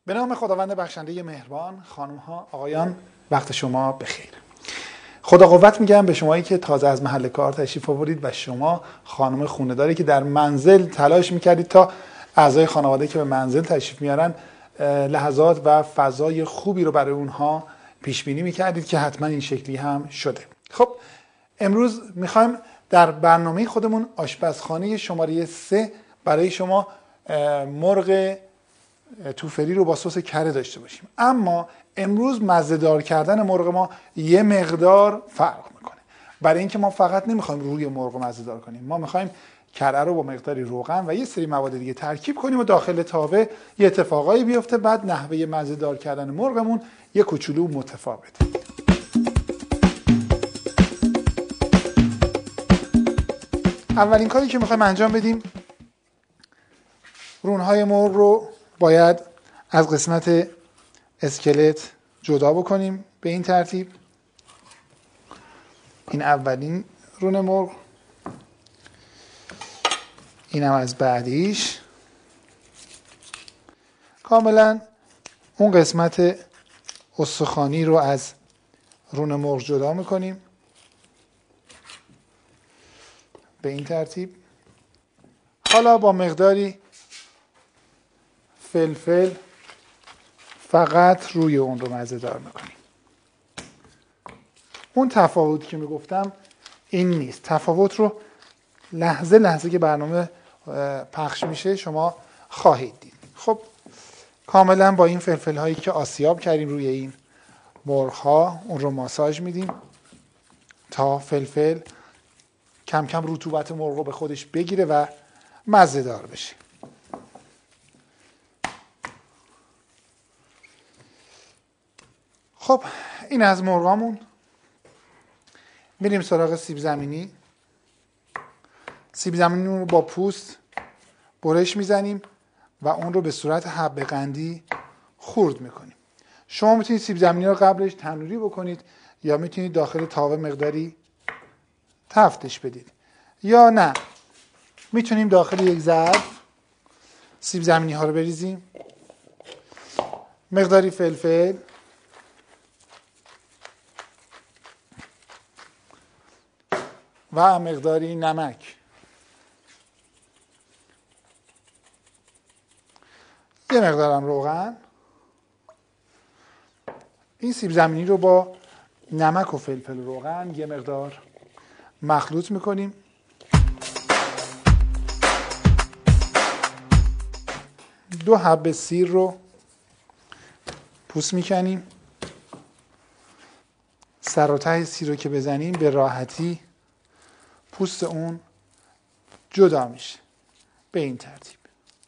به نام خداوند بخشنده مهربان. خانم ها آقایان، وقت شما بخیر. خدا قوت میگم به شمایی که تازه از محل کار تشریف آورید و شما خانم خونه‌داری که در منزل تلاش میکردید تا اعضای خانواده که به منزل تشریف میارن لحظات و فضای خوبی رو برای اونها پیش بینی میکردید که حتما این شکلی هم شده. خب امروز میخوایم در برنامه خودمون آشپزخانه شماره 3 برای شما مرغ توفری رو با سس کره داشته باشیم. اما امروز مزه‌دار کردن مرغ ما یه مقدار فرق میکنه. برای اینکه ما فقط نمیخوایم روی مرغ مزه‌دار کنیم، ما میخوایم کره رو با مقداری روغن و یه سری مواد دیگه ترکیب کنیم و داخل تاوه یه اتفاقایی بیفته، بعد نحوه مزه‌دار کردن مرغمون یه کوچولو متفاوته. اولین کاری که میخوایم انجام بدیم، رونهای مرغ رو باید از قسمت اسکلت جدا بکنیم به این ترتیب. این اولین رون مرغ، اینم از بعدیش. کاملا اون قسمت استخوانی رو از رون مرغ جدا میکنیم به این ترتیب. حالا با مقداری فلفل فقط روی اون رو مزه‌دار میکنیم. اون تفاوت که میگفتم این نیست. تفاوت رو لحظه لحظه که برنامه پخش میشه شما خواهید دید. خب کاملا با این فلفل هایی که آسیاب کردیم روی این مرغ ها اون رو ماساژ میدیم تا فلفل کم کم رطوبت مرغ رو به خودش بگیره و مزه‌دار بشه. خب این از مرغامون. میریم سراغ سیب زمینی. سیب زمینی رو با پوست برش میزنیم و اون رو به صورت حبه قندی خرد میکنیم. شما میتونید سیب زمینی رو قبلش تنوری بکنید یا میتونید داخل تاوه مقداری تفتش بدید، یا نه میتونیم داخل یک ظرف سیب زمینی ها رو بریزیم، مقداری فلفل، و مقداری نمک، یه مقدارم روغن. این سیب زمینی رو با نمک و فلفل و روغن یه مقدار مخلوط میکنیم. دو حبه سیر رو پوست میکنیم. سر و ته سیر رو که بزنیم به راحتی پوست اون جدا میشه به این ترتیب،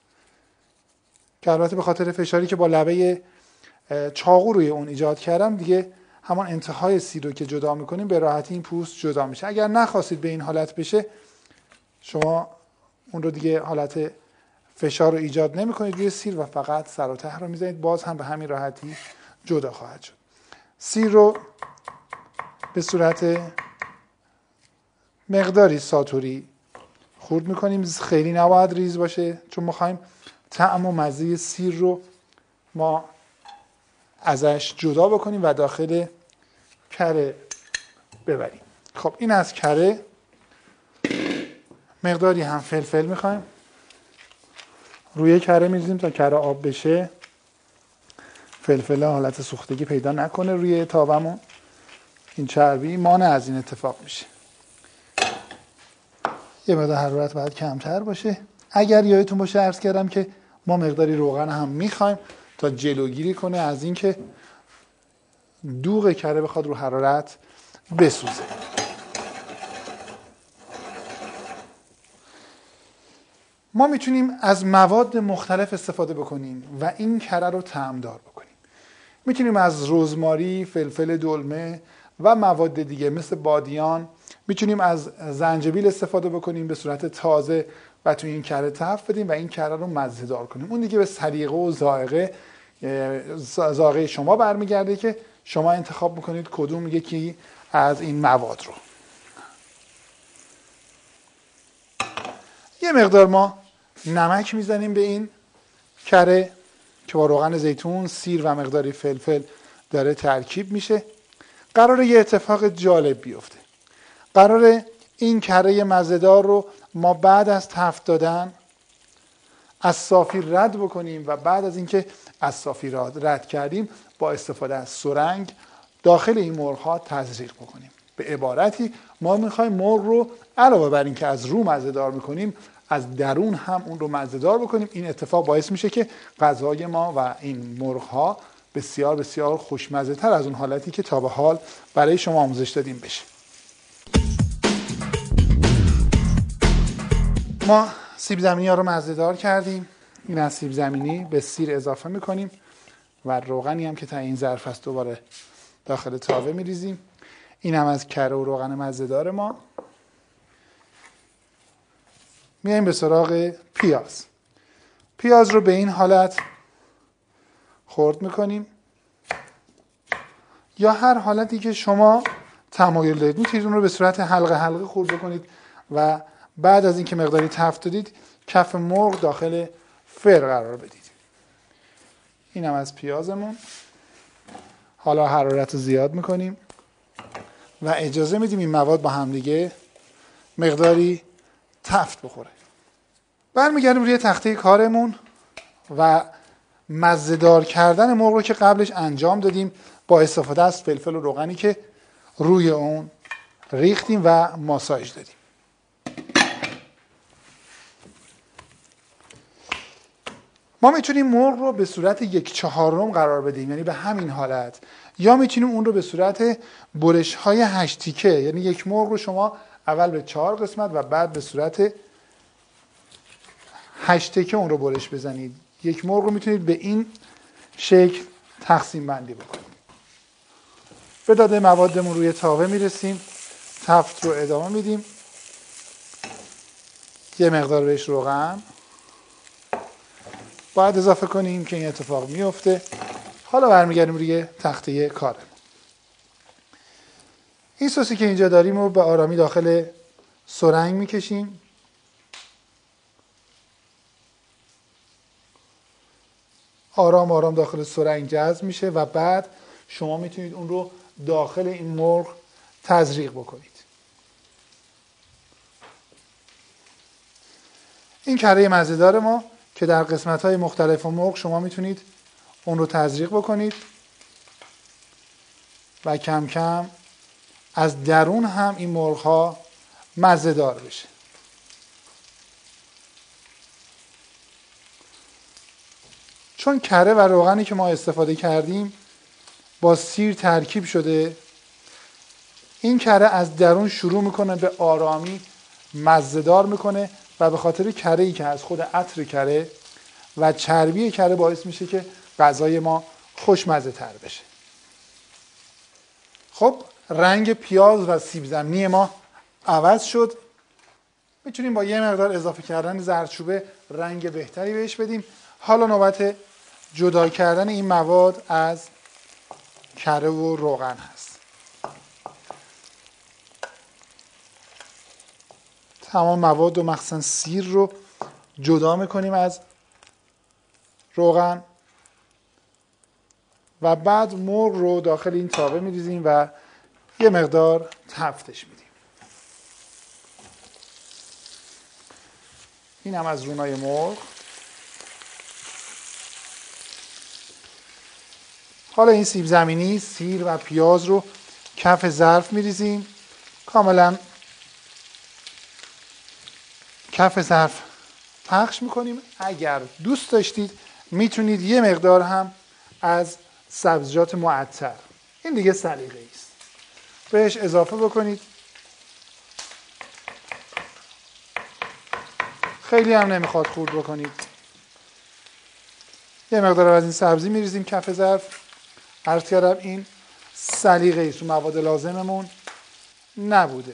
که البته به خاطر فشاری که با لبه چاقو روی اون ایجاد کردم دیگه همان انتهای سیر رو که جدا میکنیم به راحتی این پوست جدا میشه. اگر نخواستید به این حالت بشه شما اون رو دیگه حالت فشار رو ایجاد نمیکنید روی سیر و فقط سر و ته رو میزنید، باز هم به همین راحتی جدا خواهد شد. سیر رو به صورت مقداری ساتوری خرد میکنیم. خیلی نباید ریز باشه چون میخوایم طعم و مزه سیر رو ما ازش جدا بکنیم و داخل کره ببریم. خب این از کره. مقداری هم فلفل میخوایم روی کره میریزیم تا کره آب بشه، فلفل حالت سوختگی پیدا نکنه روی تاومون، این چربی مانع از این اتفاق میشه. یه مقدار حرارت باید کمتر باشه. اگر یادتون باشه عرض کردم که ما مقداری روغن هم میخوایم تا جلوگیری کنه از اینکه دوغ کره بخواد رو حرارت بسوزه. ما میتونیم از مواد مختلف استفاده بکنیم و این کره رو طعمدار بکنیم. میتونیم از رزماری، فلفل دلمه و مواد دیگه مثل بادیان، میتونیم از زنجبیل استفاده بکنیم به صورت تازه و تو این کره تفت بدیم و این کره رو مزه‌دار کنیم. اون دیگه به سلیقه و ذائقه شما برمیگرده که شما انتخاب میکنید کدوم یکی از این مواد رو. یه مقدار ما نمک میزنیم به این کره که با روغن زیتون، سیر و مقداری فلفل داره ترکیب میشه. قراره یه اتفاق جالب بیفته. قراره این کره مزه‌دار رو ما بعد از تفت دادن از صافی رد بکنیم و بعد از اینکه از صافی رد کردیم با استفاده از سرنگ داخل این مرغ‌ها تزریق بکنیم. به عبارتی ما می‌خوایم مرغ رو علاوه بر اینکه از رو مزه‌دار می‌کنیم از درون هم اون رو مزه‌دار بکنیم. این اتفاق باعث میشه که غذای ما و این مرغ‌ها بسیار بسیار خوشمزه‌تر از اون حالتی که تا به حال برای شما آموزش دادیم بشه. ما سیب زمینی ها رو مزه‌دار کردیم. این از سیب زمینی به سیر اضافه میکنیم و روغنی هم که تا این ظرف است دوباره داخل تاوه میریزیم. این هم از کره و روغن مزه‌دار ما. میایم به سراغ پیاز. پیاز رو به این حالت خرد میکنیم یا هر حالتی که شما تمایل دارید. میتونید اون رو به صورت حلقه حلقه خرد بکنید و بعد از اینکه مقداری تفت دادید کف مرغ داخل فر قرار بدید. این هم از پیازمون. حالا حرارت رو زیاد میکنیم و اجازه میدیم این مواد با همدیگه مقداری تفت بخوره. برمیگردیم روی تخته کارمون و مزه‌دار کردن مرغ رو که قبلش انجام دادیم با استفاده از فلفل و روغنی که روی اون ریختیم و ماساژ دادیم. ما میتونیم مرغ رو به صورت 1/4 قرار بدیم، یعنی به همین حالت، یا میتونیم اون رو به صورت برش‌های 8 تیکه، یعنی یک مرغ رو شما اول به 4 قسمت و بعد به صورت 8 تیکه اون رو برش بزنید. یک مرغ رو میتونید به این شکل تقسیم بندی بکنید. به داده موادمون روی تاوه میرسیم، تفت رو ادامه میدیم، یه مقدار بهش روغن باید اضافه کنیم که این اتفاق میفته. حالا برمیگردیم روی تخته کارمون. این سوسی که اینجا داریم رو به آرامی داخل سرنگ میکشیم. آرام آرام داخل سرنگ جذب میشه و بعد شما میتونید اون رو داخل این مرغ تزریق بکنید. این کره مزه‌دار ما که در قسمت‌های مختلف مرغ شما میتونید اون رو تزریق بکنید و کم کم از درون هم این مرغ‌ها مزه‌دار بشه. چون کره و روغنی که ما استفاده کردیم با سیر ترکیب شده، این کره از درون شروع میکنه به آرامی مزه‌دار میکنه و به خاطر کره‌ای که از خود عطر کره و چربی کره باعث میشه که غذای ما خوشمزه تر بشه. خب رنگ پیاز و سیب زمینی ما عوض شد. میتونیم با یه مقدار اضافه کردن زردچوبه رنگ بهتری بهش بدیم. حالا نوبت جدا کردن این مواد از کره و روغن هست. تمام مواد و مخصوصا سیر رو جدا میکنیم از روغن و بعد مرغ رو داخل این تاوه میریزیم و یه مقدار تفتش میدیم. این هم از رونای مرغ. حالا این سیب زمینی، سیر و پیاز رو کف ظرف میریزیم. کاملا کف ظرف پخش میکنیم. اگر دوست داشتید میتونید یه مقدار هم از سبزیجات معطر، این دیگه سلیقه‌ای است، بهش اضافه بکنید. خیلی هم نمیخواد خورد بکنید. یه مقدار از این سبزی میریزیم کف ظرف. عرض کردم این سلیقه‌ای است، مواد لازممون نبوده.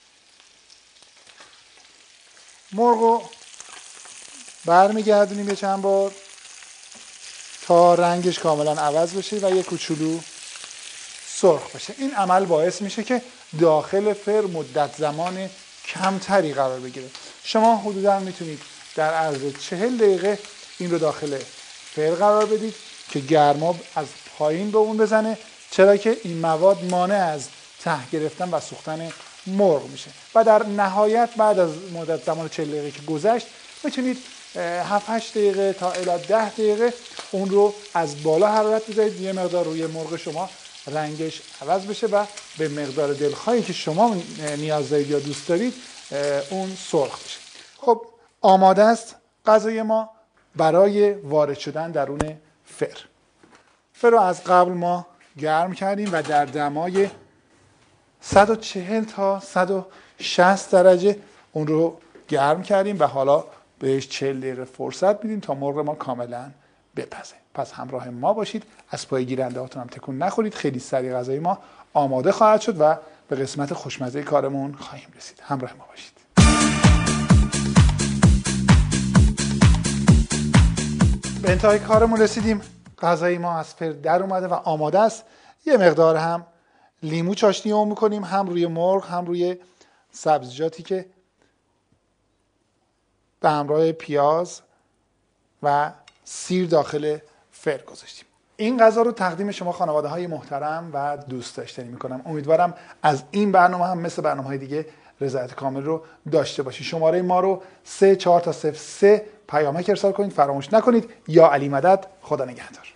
مرغ رو برمیگردونیم یه چند بار تا رنگش کاملا عوض بشه و یه کوچولو سرخ بشه. این عمل باعث میشه که داخل فر مدت زمان کمتری قرار بگیره. شما حدودا میتونید در عرض 40 دقیقه این رو داخل فر قرار بدید که گرما از پایین به اون بزنه، چرا که این مواد مانع از ته گرفتن و سوختن مرغ میشه. و در نهایت بعد از مدت زمان 40 دقیقه که گذشت میتونید 7-8 دقیقه تا الی 10 دقیقه اون رو از بالا حرارت بذارید، یه مقدار روی مرغ شما رنگش عوض بشه و به مقدار دلخواهی که شما نیاز دارید یا دوست دارید اون سرخ بشه. خب آماده است غذای ما برای وارد شدن درون فر. فر رو از قبل ما گرم کردیم و در دمای 140 تا 160 درجه اون رو گرم کردیم و حالا بهش 40 دقیقه فرصت میدیم تا مرغ ما کاملا بپزه. پس همراه ما باشید، از پای گیرنده هاتون هم تکون نخورید. خیلی سریع غذای ما آماده خواهد شد و به قسمت خوشمزه کارمون خواهیم رسید. همراه ما باشید. به انتهای کارمون رسیدیم. غذای ما از فر در اومده و آماده است. یه مقدار هم لیمو چاشنی اون میکنیم، هم روی مرغ هم روی سبزیجاتی که به همراه پیاز و سیر داخل فر گذاشتیم. این غذا رو تقدیم شما خانواده های محترم و دوست داشتنی میکنم. امیدوارم از این برنامه هم مثل برنامه های دیگه رضایت کامل رو داشته باشید. شماره ما رو 34 تا 03 پیامک ارسال کنید، فراموش نکنید. یا علی مدد. خدا نگهدار.